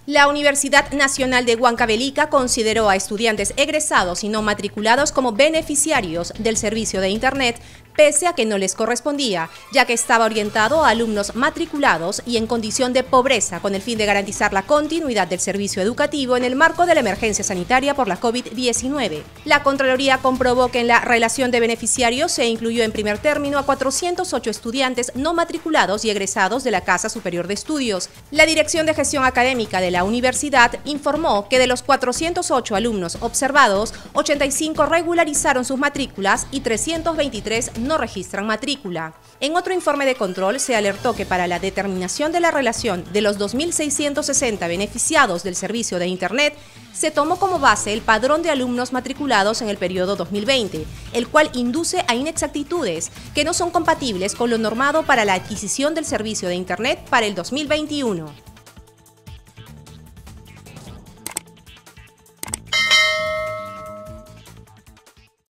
La Universidad Nacional de Huancavelica consideró a estudiantes egresados y no matriculados como beneficiarios del servicio de Internet, pese a que no les correspondía, ya que estaba orientado a alumnos matriculados y en condición de pobreza, con el fin de garantizar la continuidad del servicio educativo en el marco de la emergencia sanitaria por la COVID-19. La Contraloría comprobó que en la relación de beneficiarios se incluyó en primer término a 408 estudiantes no matriculados y egresados de la Casa Superior de Estudios. La Dirección de Gestión Académica de la universidad informó que de los 408 alumnos observados, 85 regularizaron sus matrículas y 323 no registran matrícula. En otro informe de control se alertó que para la determinación de la relación de los 2.660 beneficiados del servicio de Internet, se tomó como base el padrón de alumnos matriculados en el periodo 2020, el cual induce a inexactitudes que no son compatibles con lo normado para la adquisición del servicio de Internet para el 2021.